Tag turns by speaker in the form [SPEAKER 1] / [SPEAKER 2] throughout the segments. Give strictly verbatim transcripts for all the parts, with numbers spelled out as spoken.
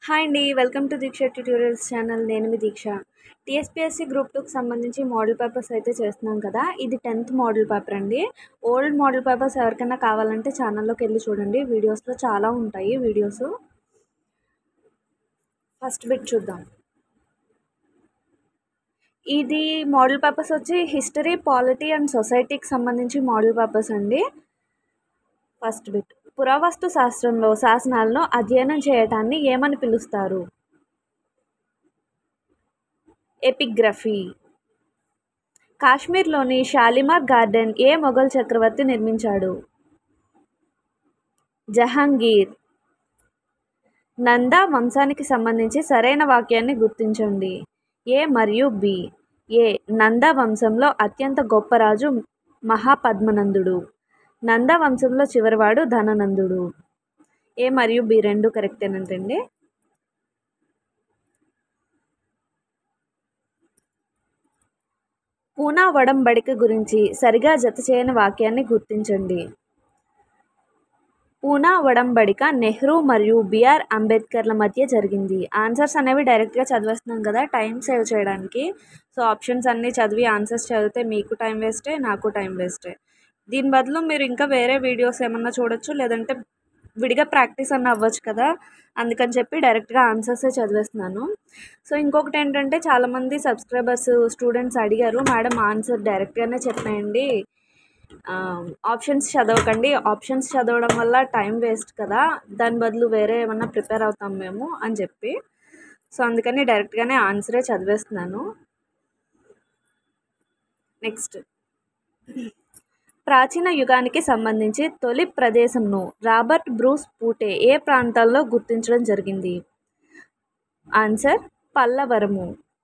[SPEAKER 1] Hi అండి. Welcome to Deeksha tutorials channel. నేను మీ దీక్ష. టీఎస్పీఎస్సీ గ్రూప్ టూకి సంబంధించి మోడల్ పేపర్స్ అయితే చేస్తున్నాం కదా. ఇది టెన్త్ మోడల్ పేపర్ అండి. ఓల్డ్ మోడల్ పేపర్స్ ఎవరికైనా కావాలంటే ఛానల్లోకి వెళ్ళి చూడండి. వీడియోస్లో చాలా ఉంటాయి వీడియోస్. ఫస్ట్ బిట్ చూద్దాం. ఇది మోడల్ పేపర్స్ వచ్చి హిస్టరీ, పాలిటీ అండ్ సొసైటీకి సంబంధించి మోడల్ పేపర్స్ అండి. ఫస్ట్ బిట్, పురావస్తు శాస్త్రంలో శాసనాలను అధ్యయనం చేయటాన్ని ఏమని పిలుస్తారు? ఎపిగ్రఫీ. కాశ్మీర్లోని షాలిమార్ గార్డెన్ ఏ మొఘల్ చక్రవర్తి నిర్మించాడు? జహాంగీర్. నందా వంశానికి సంబంధించి సరైన వాక్యాన్ని గుర్తించండి. ఏ మరియు బి. ఏ, నందా వంశంలో అత్యంత గొప్ప రాజు మహాపద్మనందుడు. నందా వంశంలో చివరివాడు ధననందుడు. ఏ మరియు బి రెండు కరెక్టేనంటండి. పూనా ఒడంబడిక గురించి సరిగా జత చేయని వాక్యాన్ని గుర్తించండి. పూనా ఒడంబడిక నెహ్రూ మరియు బిఆర్ అంబేద్కర్ల మధ్య జరిగింది. ఆన్సర్స్ అనేవి డైరెక్ట్గా చదివేస్తున్నాం కదా టైం సేవ్ చేయడానికి. సో ఆప్షన్స్ అన్నీ చదివి ఆన్సర్స్ చదివితే మీకు టైం వేస్టే, నాకు టైం వేస్టే. దీని బదులు మీరు ఇంకా వేరే వీడియోస్ ఏమన్నా చూడొచ్చు, లేదంటే విడిగా ప్రాక్టీస్ అన్న అవ్వచ్చు కదా. అందుకని చెప్పి డైరెక్ట్గా ఆన్సర్సే చదివేస్తున్నాను. సో ఇంకొకటి ఏంటంటే చాలామంది సబ్స్క్రైబర్స్, స్టూడెంట్స్ అడిగారు, మేడం ఆన్సర్ డైరెక్ట్గానే చెప్పేయండి, ఆప్షన్స్ చదవకండి, ఆప్షన్స్ చదవడం వల్ల టైం వేస్ట్ కదా, దాని బదులు వేరే ఏమన్నా ప్రిపేర్ అవుతాం మేము అని చెప్పి. సో అందుకని డైరెక్ట్గానే ఆన్సరే చదివేస్తున్నాను. నెక్స్ట్, ప్రాచీన యుగానికి సంబంధించి తొలి ప్రదేశంను రాబర్ట్ బ్రూస్ పూటే ఏ ప్రాంతాల్లో గుర్తించడం జరిగింది? ఆన్సర్ పల్లవరము.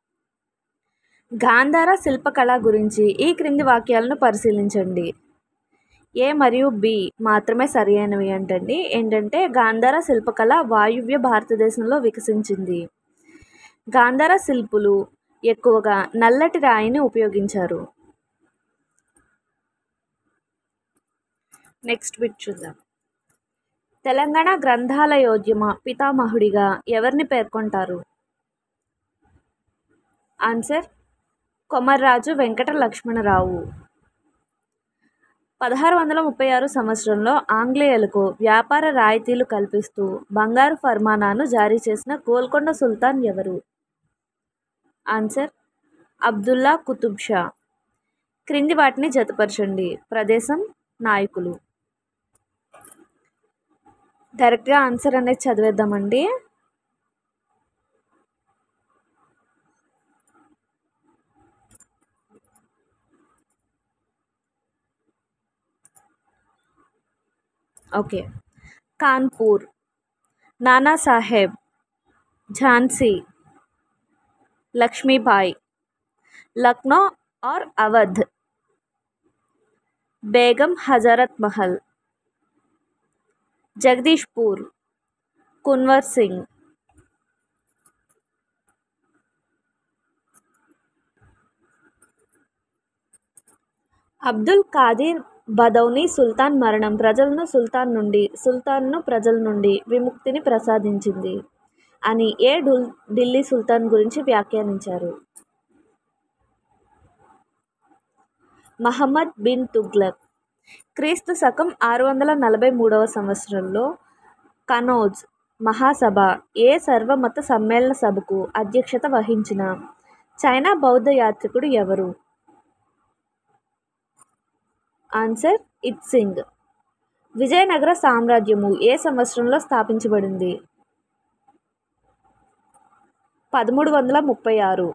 [SPEAKER 1] గాంధార శిల్పకళ గురించి ఈ క్రింది వాక్యాలను పరిశీలించండి. ఏ మరియు బి మాత్రమే సరి అయినవి అంటండి. ఏంటంటే గాంధార శిల్పకళ వాయువ్య భారతదేశంలో వికసించింది. గాంధార శిల్పులు ఎక్కువగా నల్లటి రాయిని ఉపయోగించారు. నెక్స్ట్ బిట్ చూద్దాం. తెలంగాణ గ్రంథాలయోద్యమ పితామహుడిగా ఎవరిని పేర్కొంటారు? ఆన్సర్ కొమర్రాజు వెంకట లక్ష్మణరావు. పదహారు వందల ముప్పై ఆరు సంవత్సరంలో ఆంగ్లేయులకు వ్యాపార రాయితీలు కల్పిస్తూ బంగారు ఫర్మానాను జారీ చేసిన గోల్కొండ సుల్తాన్ ఎవరు? ఆన్సర్ అబ్దుల్లా కుతుబ్ షా. క్రింది వాటిని జతపరచండి. ప్రదేశం, నాయకులు. డైరెక్ట్గా ఆన్సర్ అనేది చదివేద్దామండి. ఓకే, కాన్పూర్, నానా సాహెబ్, ఝాన్సీ, లక్ష్మీబాయి, లక్నో और अवध, बेगम हजरत महल, जगदीशपुर, कुंवर सिंह. అబ్దుల్ ఖాదిర్ బదౌని సుల్తాన్ మరణం ప్రజలను సుల్తాన్ నుండి, సుల్తాన్ను ప్రజల నుండి విముక్తిని ప్రసాదించింది అని ఏ ఢుల్ ఢిల్లీ సుల్తాన్ గురించి వ్యాఖ్యానించారు? మహమ్మద్ బిన్ తుగ్లక్. క్రీస్తు శకం ఆరు వందల నలభై మూడవ సంవత్సరంలో కనౌజ్ మహాసభ ఏ సర్వమత సమ్మేళన సభకు అధ్యక్షత వహించిన చైనా బౌద్ధ యాత్రికుడు ఎవరు? ఆన్సర్ ఇత్సింగ్. విజయనగర సామ్రాజ్యము ఏ సంవత్సరంలో స్థాపించబడింది? పదమూడు వందల ముప్పై ఆరు.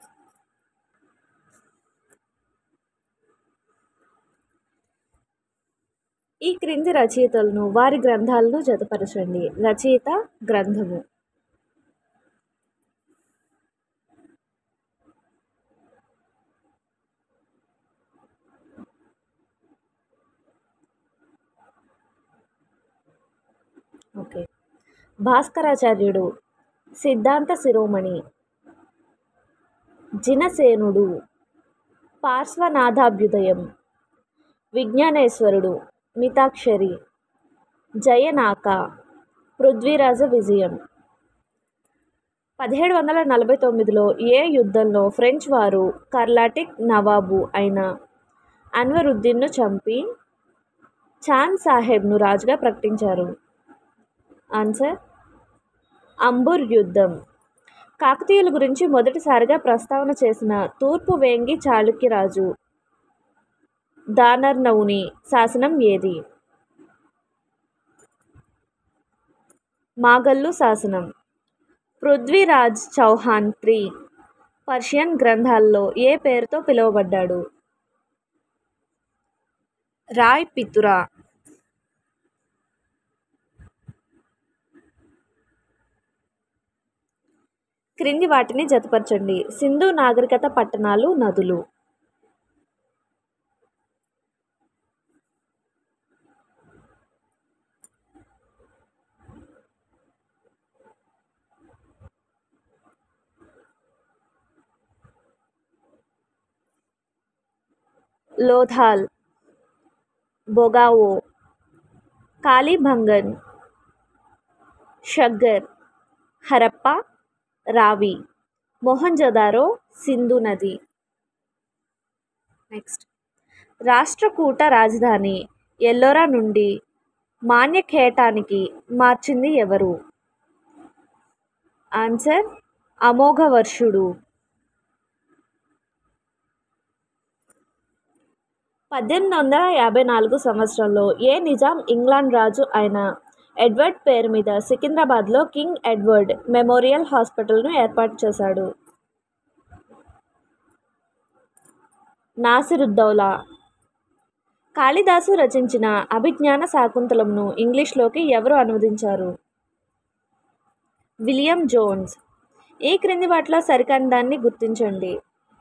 [SPEAKER 1] ఈ క్రింది రచయితలను వారి గ్రంథాలను జతపరచండి. రచయిత, గ్రంథము. ఓకే, భాస్కరాచార్యుడు, సిద్ధాంత శిరోమణి, జినసేనుడు, పార్శ్వనాథాభ్యుదయం, విజ్ఞానేశ్వరుడు, మితాక్షరి, జయనాక, పృథ్వీరాజ విజయం. పదిహేడు వందల నలభై తొమ్మిదిలో ఏ యుద్ధంలో ఫ్రెంచ్ వారు కర్లాటిక్ నవాబు అయిన అన్వరుద్దీన్ను చంపి చాంద్ సాహెబ్ను రాజుగా ప్రకటించారు? ఆన్సర్ అంబుర్ యుద్ధం. కాకతీయుల గురించి మొదటిసారిగా ప్రస్తావన చేసిన తూర్పు వేంగి చాళుక్యరాజు దానర్నౌని శాసనం ఏది? మాగల్లు శాసనం. పృథ్వీరాజ్ చౌహాన్ త్రీ పర్షియన్ గ్రంథాల్లో ఏ పేరుతో పిలువబడ్డాడు? రాయ్ పితురా. క్రింది వాటిని జతపరచండి. సింధు నాగరికత పట్టణాలు, నదులు. లోథాల్, బొగావో, కాళీబంగన్, షగ్గర్, హరప్ప, రావి. మొహంజదారో సింధు నది. నెక్స్ట్, రాష్ట్రకూట రాజధాని ఎల్లోరా నుండి మాన్యఖేటానికి మార్చింది ఎవరు? ఆన్సర్ అమోఘవర్షుడు. పద్దెనిమిది వందల యాభై నాలుగు సంవత్సరంలో ఏ నిజాం ఇంగ్లాండ్ రాజు అయిన ఎడ్వర్డ్ పేరు మీద సికింద్రాబాద్లో కింగ్ ఎడ్వర్డ్ మెమోరియల్ హాస్పిటల్ను ఏర్పాటు చేశాడు? నాసిరుద్దౌలా. కాళిదాసు రచించిన అభిజ్ఞాన శాకుంతలంను ఇంగ్లీష్లోకి ఎవరు అనువదించారు? William Jones. ఈ క్రింది వాటిలో సరికాని దాన్ని గుర్తించండి.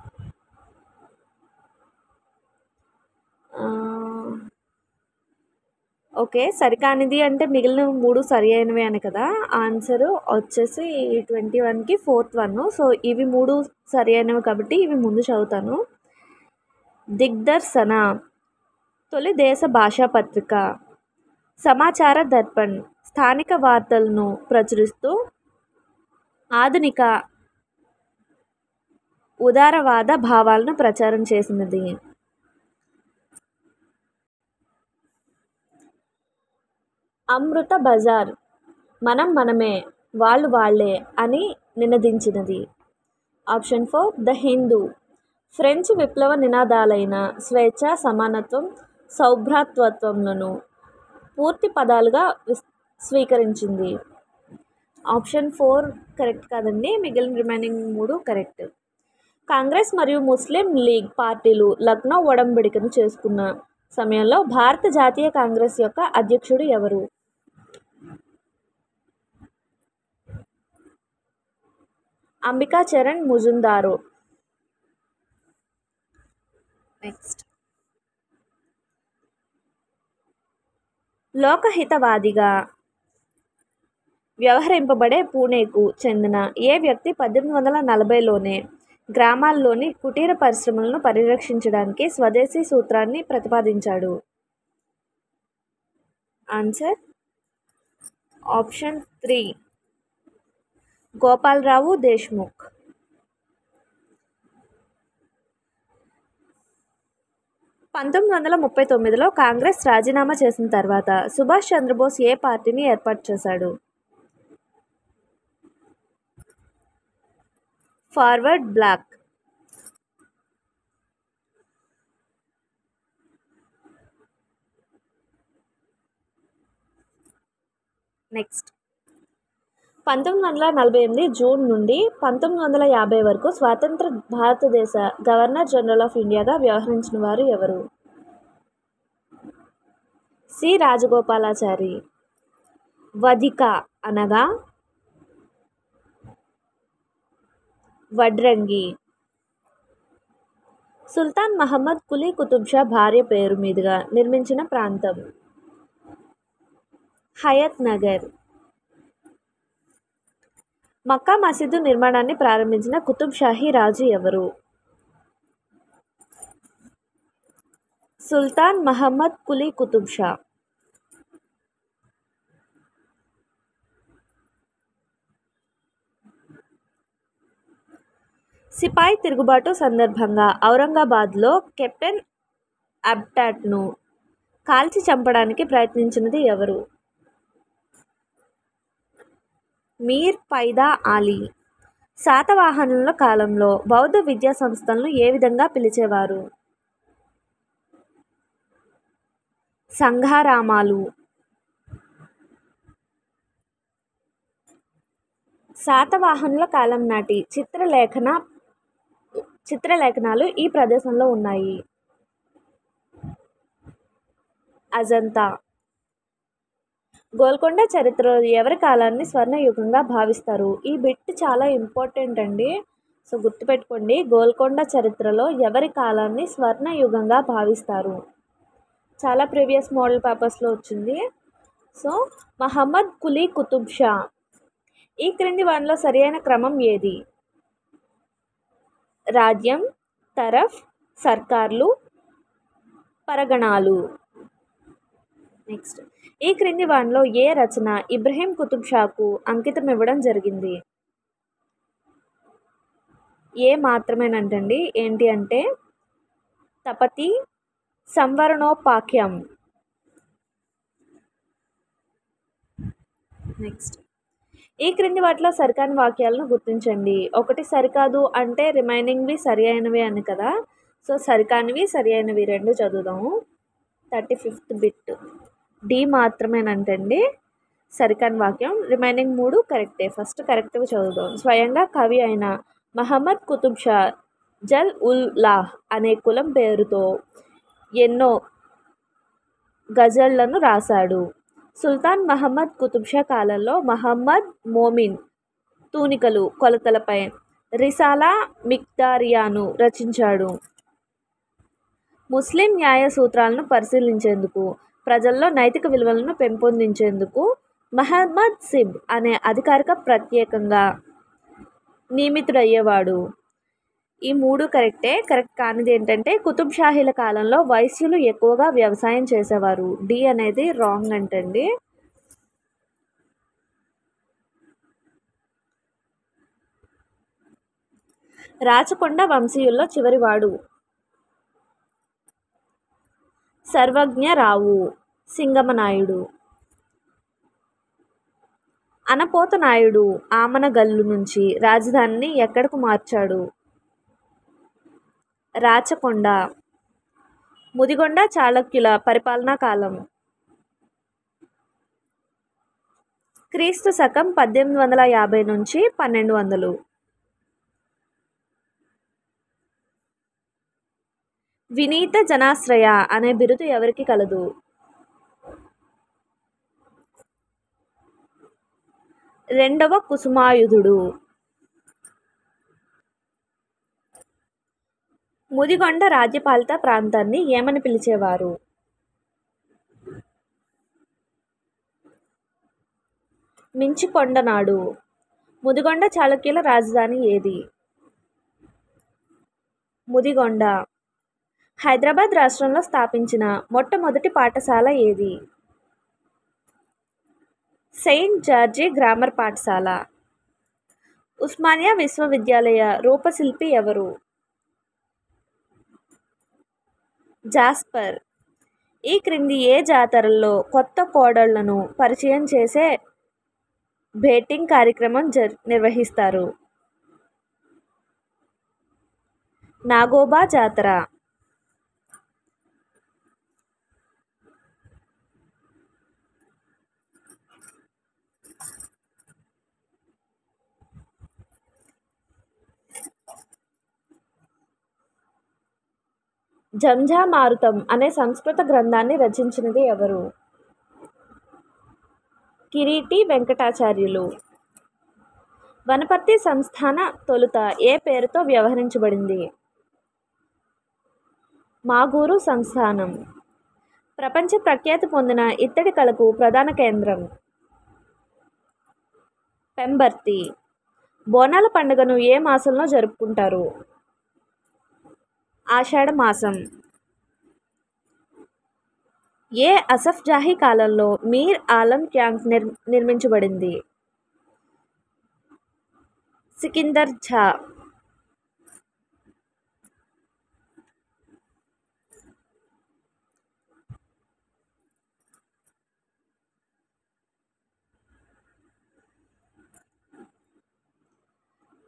[SPEAKER 1] ఓకే, సరికానిది అంటే మిగిలిన మూడు సరి అయినవి అని కదా. ఆన్సరు వచ్చేసి ట్వంటీ వన్కి ఫోర్త్ వన్. సో ఇవి మూడు సరి అయినవి కాబట్టి ఇవి ముందు చదువుతాను. దిగ్దర్శన తొలి దేశ భాషా పత్రిక. సమాచార దర్పణ్ స్థానిక వార్తలను ప్రచురిస్తూ ఆధునిక ఉదారవాద భావాలను ప్రచారం చేసినది. అమృత బజార్ మనం మనమే వాళ్ళు వాళ్ళే అని నినదించినది. Option four the Hindu French విప్లవ నినాదాలైన స్వేచ్ఛ, సమానత్వం, సౌభ్రాతృత్వంలను పూర్తి పదాలుగా స్వీకరించింది. ఆప్షన్ ఫోర్ కరెక్ట్ కాదండి, మిగిలిన రిమైనింగ్ మూడు కరెక్ట్. కాంగ్రెస్ మరియు ముస్లిం లీగ్ పార్టీలు లక్నో ఒడంబడికను చేసుకున్న సమయంలో భారత జాతీయ కాంగ్రెస్ యొక్క అధ్యక్షుడు ఎవరు? అంబికా చరణ్ ముజుందారో. నెక్స్ట్, లోకహితవాదిగా వ్యవహరింపబడే పూణేకు చెందిన ఏ వ్యక్తి పద్దెనిమిది వందల నలభైలోనే గ్రామాల్లోని కుటీర పరిశ్రమలను పరిరక్షించడానికి స్వదేశీ సూత్రాన్ని ప్రతిపాదించాడు? Answer option three Gopalrao Deshmukh. పంతొమ్మిది వందల ముప్పై తొమ్మిదిలో కాంగ్రెస్ రాజీనామా చేసిన తర్వాత సుభాష్ చంద్రబోస్ ఏ పార్టీని ఏర్పాటు చేశాడు? Forward black. నెక్స్ట్, పంతొమ్మిది వందల నలభై ఎనిమిది జూన్ నుండి పంతొమ్మిది వందల యాభై వరకు స్వాతంత్ర భారతదేశ గవర్నర్ జనరల్ ఆఫ్ ఇండియాగా వ్యవహరించిన వారు ఎవరు? సి రాజగోపాలాచారి. వధిక అనగా వడ్రంగి. సుల్తాన్ మహమ్మద్ కులీ కుతుబ్ షా భార్య పేరు మీదుగా నిర్మించిన ప్రాంతం? హయత్ నగర్. మక్కా మసీదు నిర్మాణాన్ని ప్రారంభించిన కుతుబ్ షాహీ రాజు ఎవరు? సుల్తాన్ మహమ్మద్ కులీ కుతుబ్ షా. సిపాయి తిరుగుబాటు సందర్భంగా ఔరంగాబాద్లో కెప్టెన్ అబ్టాట్ను కాల్చి చంపడానికి ప్రయత్నించినది ఎవరు? మీర్ పైదా అలీ. శాతవాహనుల కాలంలో బౌద్ధ విద్యా సంస్థలను ఏ విధంగా పిలిచేవారు? సంఘారామాలు. శాతవాహనుల కాలం నాటి చిత్రలేఖన చిత్రలేఖనాలు ఈ ప్రదేశంలో ఉన్నాయి. అజంతా. గోల్కొండ చరిత్రలో ఎవరి కాలాన్ని స్వర్ణయుగంగా భావిస్తారు? ఈ బిట్ చాలా ఇంపార్టెంట్ అండి, సో గుర్తుపెట్టుకోండి. గోల్కొండ చరిత్రలో ఎవరి కాలాన్ని స్వర్ణయుగంగా భావిస్తారు? చాలా ప్రీవియస్ మోడల్ పేపర్స్లో వచ్చింది. సో మహమ్మద్ కులీ కుతుబ్ షా. ఈ క్రింది వానిలో సరియైన క్రమం ఏది? రాజ్యం, తరఫ్, సర్కార్లు, పరగణాలు. నెక్స్ట్, ఈ క్రింది వానిలో ఏ రచన ఇబ్రహీం కుతుబ్ షాకు అంకితం ఇవ్వడం జరిగింది? ఏ మాత్రమేనంటండి. ఏంటి అంటే తపతి సంవరణోపాఖ్యం. నెక్స్ట్, ఈ క్రింది వాటిలో సరికాని వాక్యాలను గుర్తించండి. ఒకటి సరికాదు అంటే రిమైనింగ్వి సరి అయినవి అని కదా, సో సరికానివి సరి అయినవి రెండు చదువుదాము. థర్టీ ఫిఫ్త్ బిట్ డి మాత్రమేనంటండి సరికాని వాక్యం, రిమైనింగ్ మూడు కరెక్టే. ఫస్ట్ కరెక్ట్గా చదువుదాం. స్వయంగా కవి అయిన మహమ్మద్ కుతుబ్ షా జల్ ఉల్ లాహ్ అనే కులం పేరుతో ఎన్నో గజళ్లను రాశాడు. సుల్తాన్ మహమ్మద్ కుతుబ్ షా కాలంలో మహమ్మద్ మోమిన్ తూనికలు కొలతలపై రిసాలా మిక్దారియాను రచించాడు. ముస్లిం న్యాయ సూత్రాలను పరిశీలించేందుకు, ప్రజల్లో నైతిక విలువలను పెంపొందించేందుకు మహమ్మద్ సిబ్ అనే అధికారిక ప్రత్యేకంగా నియమితుడయ్యేవాడు. ఈ మూడు కరెక్టే. కరెక్ట్ కానిది ఏంటంటే కుతుబ్ షాహీల కాలంలో వైశ్యులు ఎక్కువగా వ్యవసాయం చేసేవారు. డి అనేది రాంగ్ అంటండి. రాచకొండ వంశీయుల్లో చివరివాడు సర్వజ్ఞరావు సింగమనాయుడు. అనపోత నాయుడు ఆమనగల్లు నుంచి రాజధానిని ఎక్కడకు మార్చాడు? రాచకొండ. ముదిగొండ చాళుక్యుల పరిపాలనా కాలం క్రీస్తు శకం పద్దెనిమిది వందల యాభై నుంచి పన్నెండు వందలు. వినీత జనాశ్రయ అనే బిరుదు ఎవరికి కలదు? రెండవ కుసుమాయుధుడు. ముదిగొండ రాజ్యపాలిత ప్రాంతాన్ని ఏమని పిలిచేవారు? మించికొండనాడు. ముదిగొండ చాళుక్యుల రాజధాని ఏది? ముదిగొండ. హైదరాబాద్ రాష్ట్రంలో స్థాపించిన మొట్టమొదటి పాఠశాల ఏది? సెయింట్ జార్జి గ్రామర్ పాఠశాల. ఉస్మానియా విశ్వవిద్యాలయ రూపశిల్పి ఎవరు? జాస్పర్. ఈ క్రింది ఏ జాతరల్లో కొత్త కోడళ్లను పరిచయం చేసే బేటింగ్ కార్యక్రమం జర్ నిర్వహిస్తారు? నాగోబా జాతర. జంఝామారుతం అనే సంస్కృత గ్రంథాన్ని రచించినది ఎవరు? కిరీటి వెంకటాచార్యులు. వనపర్తి సంస్థాన తొలుత ఏ పేరుతో వ్యవహరించబడింది? మాగూరు సంస్థానం. ప్రపంచ ప్రఖ్యాతి పొందిన ఇత్తడి కళకు ప్రధాన కేంద్రం? పెంబర్తి. బోనాల పండుగను ఏ మాసంలో జరుపుకుంటారు? ఆషాఢ మాసం. ఏ అసఫ్ జాహీ కాలంలో మీర్ ఆలం ట్యాంక్ నిర్ నిర్మించబడింది? సికిందర్ ఝా.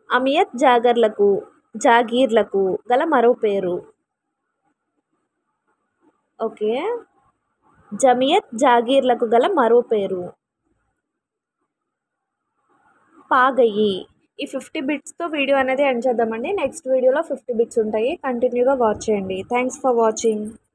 [SPEAKER 1] అమియత్ జాగర్లకు జాగీర్లకు గల మరో పేరు. ఓకే, జమియత్ జాగీర్లకు గల మరో పేరు పాగయి. ఈ ఫిఫ్టీ బిట్స్తో వీడియో అనేది ఎండ్ చేద్దామండి. నెక్స్ట్ వీడియోలో ఫిఫ్టీ బిట్స్ ఉంటాయి, కంటిన్యూగా వాచ్ చేయండి. Thanks for watching.